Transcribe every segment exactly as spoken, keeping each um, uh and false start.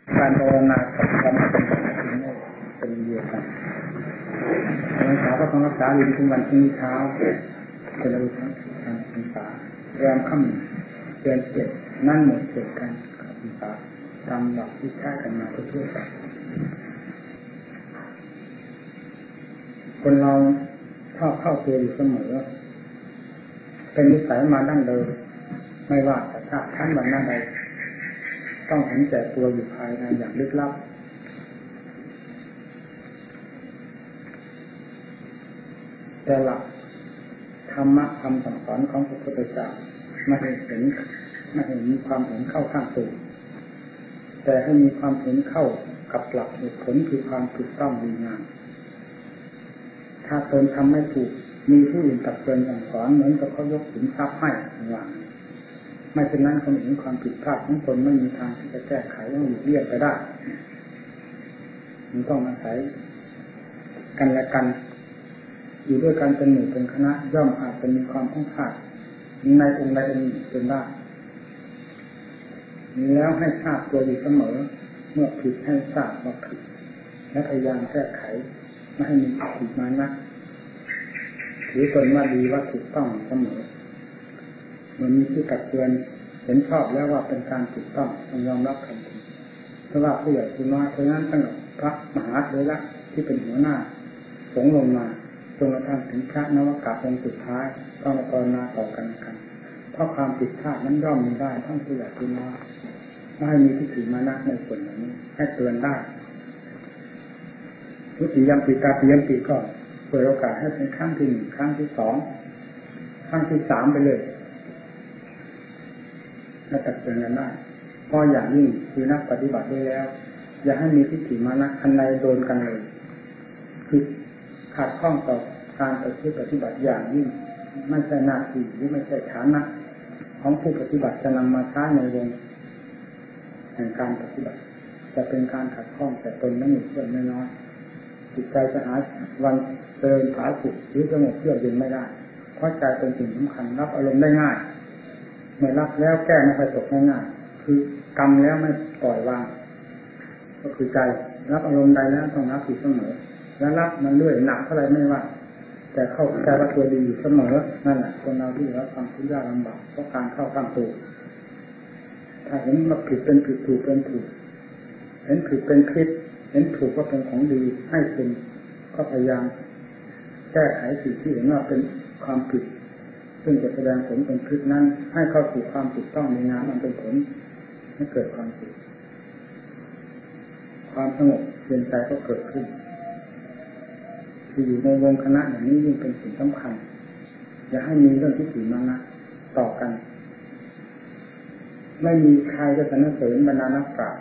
การภาวนากับการปฏิบัติเป็นเป็นเดียวกันรักษาก็ต้องรักษาอยู่ทุกวันที่เช้าเป็นระดับการศึกษาแรมค่ำเดือนเจ็ดนั่นหมดเจ็ดกันการศึกษาตามหลักที่ใช้กันมาทั่วไปคนเราชอบเข้าตัวอยู่เสมอเป็นนิสัยมาดั้งเดิมไม่ว่าจะชาติชั้นวันหน้าใดต้องเห็นแก่ตัวอยู่ภายในอย่างลึกลับแต่หลักธรรมะคำสั่งสอนของพระพุทธเจ้าไม่ให้เห็นไม่ให้มีความเห็นเข้าข้างตัวแต่ให้มีความเห็นเข้ากับหลักเหตุผลคือความถูกต้องดีงามถ้าตนทำไม่ถูกมีผู้อื่นตักเตือนสั่งสอนเหมือนกับเขายกสินทรัพย์ให้ว่าไม่เช่นนั้นคนเห็นความผิดพลาดของตนไม่มีทางที่จะแก้ไขต้องหลีกเลี่ยงไปได้มันต้องอาศัยกันและกันอยู่ด้วยกันเป็นหมู่เป็นคณะย่อมอาจจะมีความพ้องขาดในองค์ใดองค์หนึ่งเป็นได้แล้วให้ทราบตัวอยู่เสมอเมื่อผิดให้ทราบว่าผิดและพยายามแก้ไขไม่ให้มีผิดมานะถือตนว่าดีว่าถูกต้องเสมอเมื่อมีที่ตักเตือนเห็นชอบแล้วว่าเป็นการถูกต้องต้องยอมรับทันทีเพราะว่าผู้ใหญ่ผู้น้อยเพราะนั้นตั้งแต่พระมหาเถระที่เป็นหัวหน้าสงฆ์ลงมาจนกระทั่งถึงพระนวากาองค์สุดท้ายต้องมาภาวนาต่อกันกันเพราะความผิดพลาดนั้นย่อมมีได้ทั้งผู้ใหญ่ผู้น้อยไม่ให้มีที่ถือมานะในส่วนนี้ให้เตือนได้ทุติยมปีตาติยมปีก็เปิดโอกาสให้เป็นครั้งที่หนึ่งครั้งที่สองครั้งที่สามไปเลยและตัดเตือนกันได้พออย่างยิ่งคือนักปฏิบัติด้วยแล้วอย่าให้มีทิฏฐิมานะอันใดโดนกันเลยคือขาดข้องต่อการปฏิบัติอย่างยิ่งไม่ใช่หน้าที่หรือไม่ใช่ฐานะของผู้ปฏิบัติจะนำมาใช้ในวงแห่งการปฏิบัติจะเป็นการขัดข้องแต่ตนไม่มีเพื่อนน้อยจิตใจจะหาวันเดินผาสุกหรือสงบเยือกเย็นไม่ได้เพราะใจเป็นสิ่งสำคัญรับอารมณ์ได้ง่ายเมื่อรับแล้วแก้ไม่ค่อยตกง่ายๆคือกรรมแล้วไม่ปล่อยวางก็คือใจรับอารมณ์ใดแล้วต้องรับอยู่เสมอแล้วรับมันเรื่อยหนักเท่าไรไม่ว่าแต่เข้าใจว่าตัวดีอยู่เสมอนั่นแหละคนเราที่รับความทุกข์ยากลำบากเพราะการเข้าข้างตัวถ้าเห็นว่าผิดเป็นผิดถูกเป็นถูกเห็นผิดเป็นผิดเห็นถูกว่าเป็นของดีให้เป็นก็พยายามแก้ไขสิ่งที่เห็นว่าเป็นความผิดซึ่งจะแสดงผลเป็นผิดนั้นให้เข้าสู่ความถูกต้องในงานมันเป็นผลให้เกิดความผิดความสงบเย็นใจก็เกิดขึ้นที่อยู่ในวงคณะอย่างนี้ยิ่งเป็นสิ่งสำคัญอย่าให้มีเรื่องที่ถือมานะต่อกันไม่มีใครจะสรรเสริญบรรดานักปราชญ์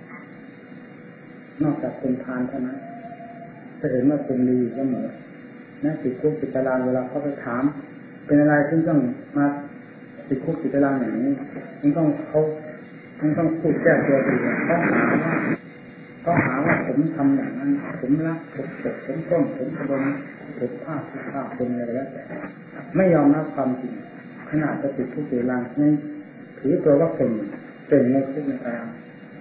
นอกจากคนทานเท่านั้นจะเห็นว่าเป็นดีเสมอนะติดคุกติดตารางเวลาเขาไปถามเป็นอะไรที่ต้องมาติดคุกติดตารางอย่างนี้มันต้องเขามันต้องพูดแก้ตัวเองเขาหาว่าเขาหาว่าผมทำอย่างนั้นผมรักผมเจ็บผมต้นผมกระโดนผมผ้าผ้าผ้าเป็นอะไรแล้วแต่ไม่ยอมรับความจริงขนาดจะติดคุกติดตารางนี่ถือตัวว่าเป็นเป็นในคุกในตาราง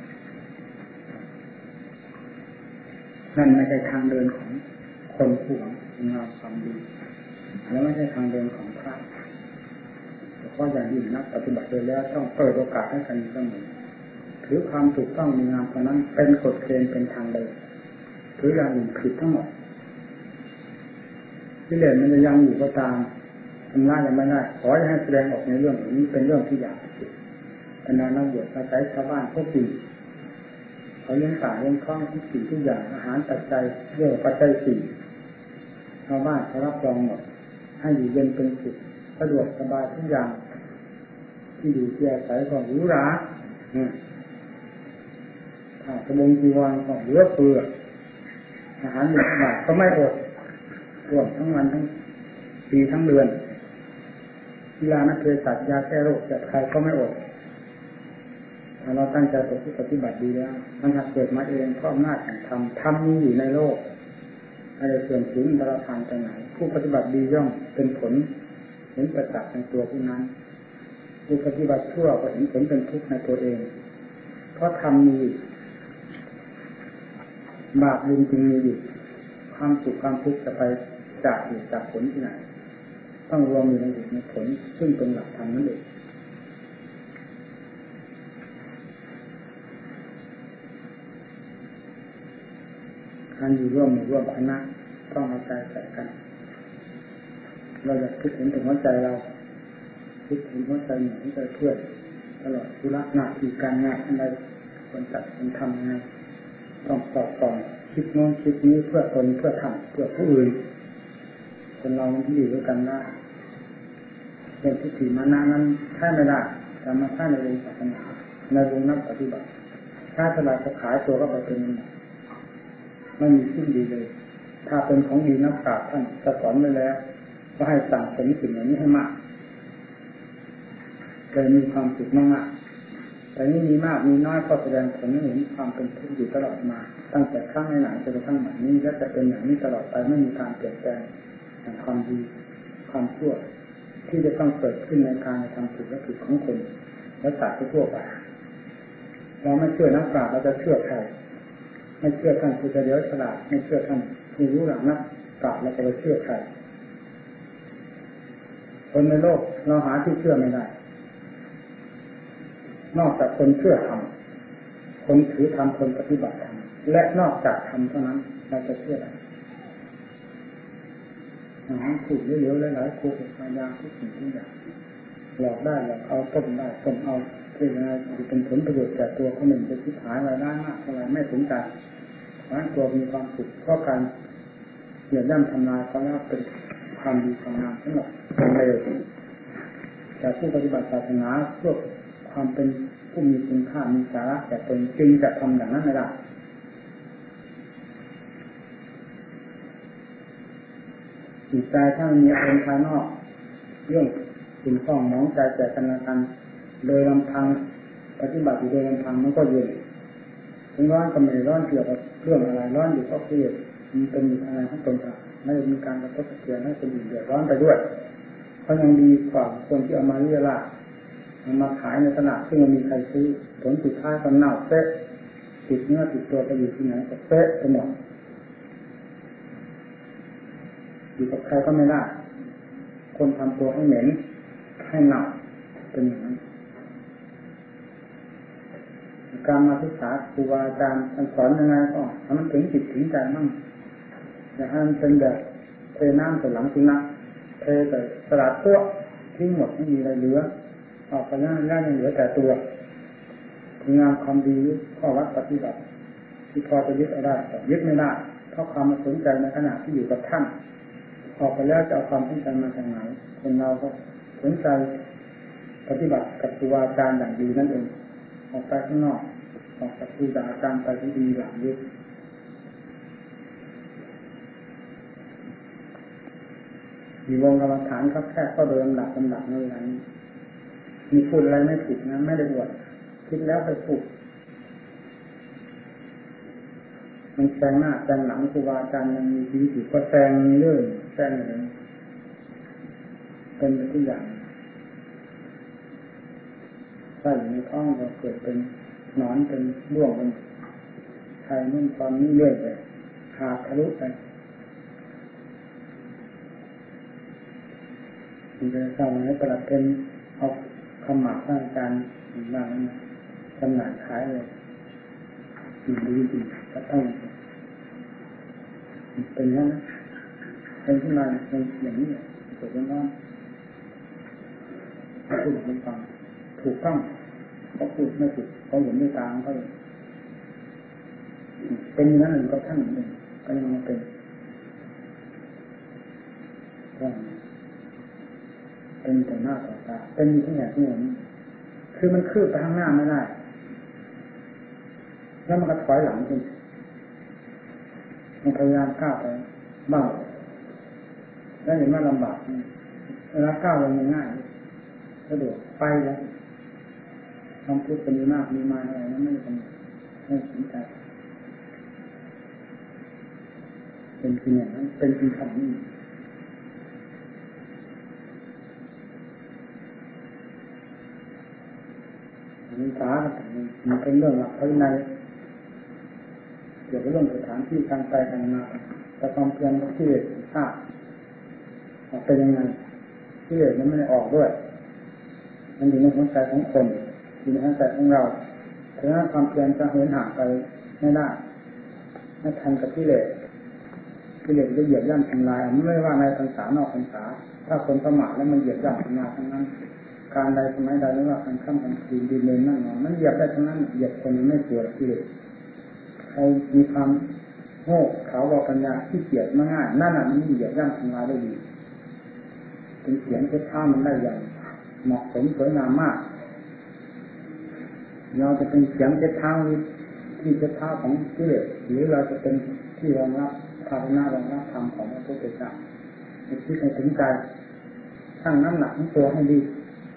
นั่นไม่ใช่ทางเดินของคนผู้หวังงามความดีและไม่ใช่ทางเดินของพระแต่ก็อย่างยิ่งนักปฏิบัติโดยแล้วต้องเปิดโอกาสให้กันเสมอถือความถูกต้องมีงามเท่านั้นเป็นกฎเกณฑ์เป็นทางเดินถืออย่างอื่นผิดทั้งหมดที่เหลือมันจะยังอยู่ก็ตามทำหน้ายังไม่ได้ขอให้แสดงออกในเรื่องนี้เป็นเรื่องที่อยากเป็นนานนักบวชอาศัยชาวบ้านพวกปีเขาเลี้ยงป่าเลี้ยงคล้องทุกสิ่งทุกอย่างอาหารปัจจัยเรื่องปัจจัยสี่ชาวบ้านเขารับรองหมดให้อยู่เย็นเป็นสุขสะดวกสบายทุกอย่างที่อยู่ที่อาศัยก็หรูหราถ้าสบงจีวรก็เหลือเฟืออาหารหนึ่งบาทก็ไม่อดรวมทั้งวันทั้งปีทั้งเดือนกีฬานักเภสัชยาแก้โรคจัดใครก็ไม่อดถ้าเราตั้งใจปฏิบัติดีแล้วมันจะเกิดมาเองเพราะอำนาจแห่งธรรมธรรมมีอยู่ในโลกอะไรเสื่อมสูญตลอดทางไปไหนผู้ปฏิบัติดีย่อมเป็นผลเห็นประจักษ์ในตัวผู้นั้นผู้ปฏิบัติชั่วก็เห็นผลเป็นทุกข์ในตัวเองเพราะธรรมมีบาปบุญจึงมีอยู่ความสุขความทุกข์จะไปจากเหตุจากผลที่ไหนต้องรวมอยู่ในเหตุในผลซึ่งเป็นหลักธรรมนั่นเองการอยู่ร่วมหมู่ร่วมคณะต้องเอาใจใส่กันเราอยากคิดเห็นถึงหัวใจเราคิดถึงหัวใจหนึ่งหัวใจเพื่อนตลอดธุระหน้าที่การงานอะไรควรจัดควรทำยังไงต้องสอบส่องคิดโน้นคิดนี้เพื่อตนเพื่อทำเพื่อผู้อื่นคนเราที่อยู่ด้วยกันได้เป็นทิฏฐิมานะนั้นแค่ไม่ได้แต่มาแค่ในวงศาสนาในวงนักปฏิบัติถ้าตลาดจะขายตัวก็ไปเป็นไม่มีขึ้นดีเลยถ้าเป็นของดีนักปราชญ์ท่านจะสอนไว้แล้วก็ให้สั่งสมสิ่งอย่างนี้ให้มากเลยมีความสุขมากๆแต่นี่มีมากมีน้อยก็แสดงผลให้เห็นความเป็นทุกข์อยู่ตลอดมาตั้งแต่ครั้งไหนๆจนกระทั่งบัดนี้และจะเป็นอย่างนี้ตลอดไปไม่มีการเปลี่ยนแปลงแห่งความดีความชั่วที่จะต้องเกิดขึ้นในการทำผิดและผิดของคนและสัตว์ทั่วไปเราไม่เชื่อนักปราชญ์เราจะเชื่อใครไม่เชื่อท่านผู้เฉลียวฉลาดไม่เชื่อท่านผู้รู้หลักนักปราชญ์เราจะไปเชื่อใครคนในโลกเราหาที่เชื่อไม่ได้นอกจากคนเชื่อธรรมคนถือธรรมคนปฏิบัติธรรมและนอกจากธรรมเท่านั้นเราจะเชื่อได้อาหารถูกเยอะๆหลายๆโคตรพยายามทุกสิ่งทุกอย่างหลอกได้หลอกเอาต้มได้ต้มเอาเป็นอะไรเป็นผลประโยชน์แก่ตัวคนหนึ่งจะคิดหายรายได้มากเท่าไรไม่สนใจเพราะตัวมีความสุขเพราะการเหยียบย่ำทำลายเขาแล้วเป็นความดีความงามทั้งหมดเป็นเลวแต่ผู้ปฏิบัติศาสนาเพื่อความเป็นผู้มีคุณค่ามีสาระแต่ตนจึงจะทำอย่างนั้นไม่ได้จิตใจถ้ามีอารมณ์ภายนอกเรื่องสิ่งข้องมองใจแจกกันละกันโดยลำพังปฏิบัติอยู่โดยลำพังมันก็เย็นถึงร้อนก็ไม่ร้อนเกี่ยวกับเรื่องอะไรร้อนอยู่ก็คือมันเป็นอยู่ภายในของตนไม่ได้มีการกระทบกระเทือนให้คนอื่นเดือดร้อนไปด้วยเพราะยังดีกว่าคนที่เอามาเรียรามาขายในตลาดซึ่งมันมีใครซื้อผลสุดท้ายก็เน่าเป๊ะติดเนื้อติดตัวไปอยู่ที่ไหนก็เป๊ะไปหมดอยู่กับใครก็ไม่ได้คนทำตัวให้เหม็นให้เน่าเป็นอย่างนั้นการมาศึกษาครูบาอาจารย์สอนยังไงก็ทำมันถึงจิตถึงใจมั่งอย่าให้มันเป็นแบบเทน้ำใส่หลังสุนัขเทใส่สลัดตัวทิ้งหมดไม่มีอะไรเหลือออกไปนั่นนั่นยังเหลือแต่ตัวงานความดีข้อวัดปฏิบัติที่พอจะยึดเอาได้แต่ยึดไม่ได้เพราะความสนใจในขณะที่อยู่กับท่านออกไปแล้วจะเอาความสนใจมาจากไหนคนเราก็สนใจปฏิบัติกับครูบาอาจารย์อย่างดีนั่นเองออกไปข้างนอกออกจากครูบาอาจารย์ไปที่ดีหลังยึดมีวงกรรมฐานครับแค่ก็โดยลำดับลำดับในเวลานี้มีพูดอะไรไม่ผิดนะไม่ได้บวชคิดแล้วไปพูดมันแซงหน้าแซงหลังครูบาอาจารย์ยังมีชีวิตอยู่ก็แซงเรื่อยแซงเลยเป็นทุกอย่างใส่ในท้องเราเกิดเป็นหนอนเป็นร่วงเป็นไข่นุ่นตอนนี้เรื่อยไปขาดทะลุไปมันจะทำให้ประหลัดเป็นเอาคำหมากข้างการบ้างนะจำหน่ายขายเลยจริงจริงก็ต้องเป็นอย่างนั้นเป็นที่มาเป็นอย่างนี้เกิดขึ้นว่าเขาพูดเป็นฟังถูกต้องเขาพูดไม่ถูกเขาเห็นด้วยตาเขาเป็นอย่างนั้นหรือก็ท่านหนึ่งก็ยังมาเป็นว่าเป็นแต่หน้าต่อตาเป็นที่ไหนที่ไหนคือมันคืบไปข้างหน้าไม่ได้แล้วมันก็ถอยหลังไปมันพยายามก้าวไปบ้างแล้วเห็นว่าลำบากเวลาก้าวลงง่ายสะดวกไปแล้วคำพูดเป็นมากมีมาอะไรนั้นไม่เป็นไม่สนใจเป็นจริงอย่างนั้นเป็นจริงของนี่มันสามันเป็นเรื่องหลักภายในเกี่ยวกับเรื่องสถานที่การไปการมาแต่ความเพียรที่ทราบเป็นยังไงที่เหลือมันไม่ได้ออกด้วยมันอยู่ในหัวใจของคนอยู่ในหัวใจของเราเพราะฉะนั้นความเพียรจะเหินห่างไปไม่ได้ไม่ทันกับที่เหลือที่เหลือจะเหยียบย่ำทำลายไม่ว่าในพรรษานอกพรรษาถ้าคนประมาทแล้วมันเหยียบย่ำทำลายทั้งนั้นการใดสมัยใดไม่ว่าการข้ามกลางคืนดินเดินนั่งนอนมันเหยียบได้ทั้งนั้นเหยียบคนไม่กลัวที่เหลือใครมีความโง่เขาบอกปัญญาที่เกียจง่ายนั่นน่ะมันเหยียบย่ำทำลายได้ดีเป็นเสียงเช็ดเท้ามันได้อย่างเหมาะสมสวยงามมากเราจะเป็นเสียงเช็ดเท้าที่เช็ดเท้าของที่เหลือหรือเราจะเป็นที่รองรับภาวนารองรับธรรมของพระพุทธเจ้าในที่ในถึงใจทั้งน้ำหนักของตัวให้ดี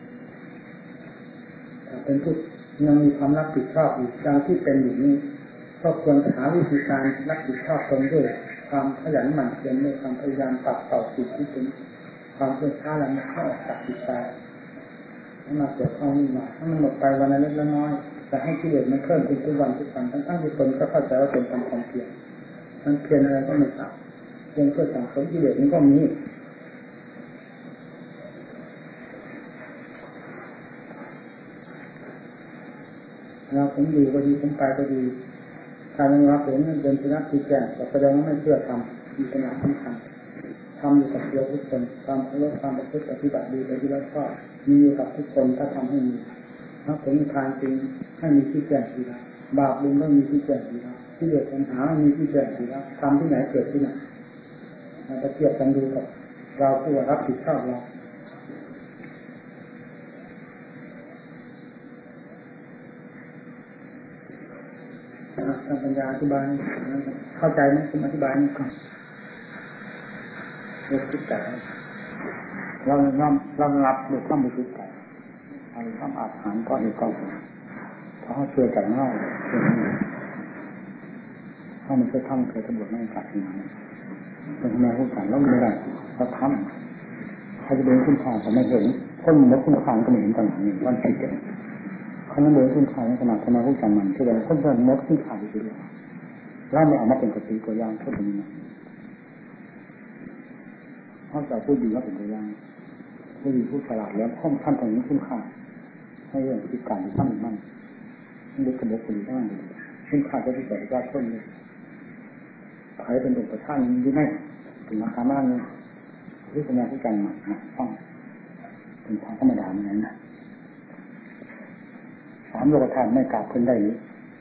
ถ้าเป็นผู้ยังมีความรับผิดชอบอยู่ดังที่เป็นอยู่นี้ก็ควรหาวิธีการรับผิดชอบตนด้วยความขยันหมั่นเพียรด้วยความพยายามปัดเป่าจิตที่เป็นความเพื่อช้าแล้วมันเข้าออกจากจิตใจให้มาเกิดข้องนี้มาถ้ามันหมดไปวันละเล็กละน้อยจะให้กิเลสมันเพิ่มขึ้นทุกวันทุกวันทั้งๆที่ตนก็เข้าใจว่าเป็นความความเพียรมันเพียรอะไรก็ไม่ทราบเพียรเพื่อสังสมกิเลสมันก็มีเราผมดีก็ดีผมไปก็ดีการยังรับเห็นมันเป็นสิ่งที่แก่แต่แสดงว่าไม่เชื่อทำมีขนาดสำคัญทำอยู่กับเดียวทุกคนความเคารพความประพฤติปฏิบัติดีไปที่เราชอบมีอยู่กับทุกคนถ้าทำให้มีถ้าผลทานจริงให้มีที่แก่ดีแล้วบาปบุญต้องมีที่แก่ดีแล้วที่เหลือปัญหามีที่แก่ดีแล้วทำที่ไหนเกิดที่ไหนเราจะเทียบกันดูกับเราผู้รับผิดชอบเราทางปัญญาอธิบายเข้าใจไหมคุณอธิบายนี่ก่อนเรื่องคิดแต่เราเราเรารับโดยความบริสุทธิ์ใจเราความอาถรรพ์ก็เห็นก็เพราะเขาเชื่อใจง่ายถ้ามันเคยทำเคยทำบทไม่ขาดงานเป็นทำไมผู้สั่งเราไม่ได้เราทำใครจะเดินขึ้นทางผมไม่เห็นคนมดขึ้นทางก็ไม่เห็นต่างหากวันผิดเลยเขานั่งเดินขึ้นทางในขนาดทำไมผู้สั่งมันที่เราคนเดินมดขึ้นทางอยู่ดีเราไม่เอามาเป็นกติตัวอย่างพูดตรงนี้เขาจะพูดดีว่าเป็นตัวอย่างพูดดีพูดฉลาดแล้วข้อมท่านตรงนี้ขึ้นค่าให้เรื่องที่การที่ท่านมั่นเด็กกระเด็กคนดีท่านขึ้นค่าจะที่เกิดจากต้นเลยใครเป็นตัวประธานยิ่งให้ถึงราคามากเลยที่สัญญาที่การมาต้องเป็นทางธรรมดาอย่างนั้นนะสามโลกธาตุไม่กราบคนได้หรือ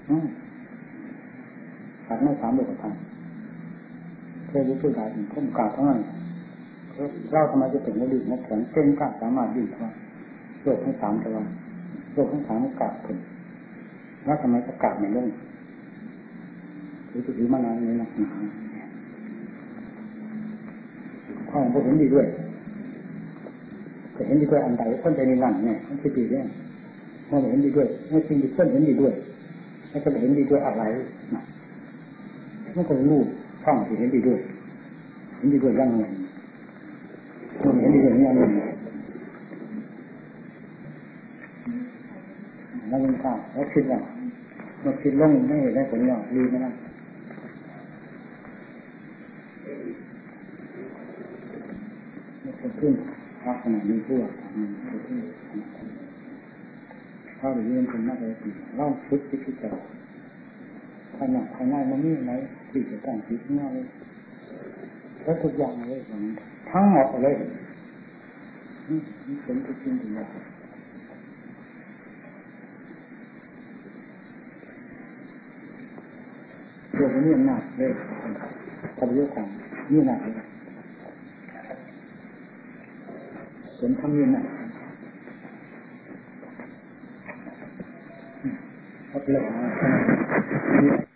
ขาดไม่สามโลกธาตุเพื่อจะช่วยได้ถึงข้อมกราบทั้งนั้นเราทำไมจะเป็นนักดื่มนักแข็งเก่งกล้าสามารถดื่มว่าโลกทั้งสามแต่ว่าโลกทั้งสามไม่กราบคนแล้วทำไมจะกราบไม่ลงหรือจะถือมานานนี้หนักหนาข้อของผมเห็นดีด้วยแต่เห็นดีด้วยอันใดคนใจในหลังเนี่ยมันคือดีเนี่ยมองเห็นดีด้วยไม่จริงดีเพื่อนเห็นดีด้วยไม่จะเห็นดีด้วยอะไรนะไม่ต้องรู้ข้องที่เห็นดีด้วยเห็นดีด้วยยังไงคนเห็นดีด้วยยังไงแล้วมันข้าวแล้วคิดว่ามันคิดล่องไม่เห็นได้ผลหรอกดีไหมล่ะขึ้นพระขนาดนี้ทั่วถ้าหรือเรื่องคนมากเลยสิเล่าชุดที่พิจารณาขนาดภายในมันนี่ไหนที่จะต้องคิดง่ายเลยแล้วทุกอย่างเลยทั้งหมดเลยนี่เป็นทุกสิ่งทุกอย่างเรื่องนี้หนักเลยทำเยอะกว่านี่หนักเลยสมทำเงินน่ะเขาเลย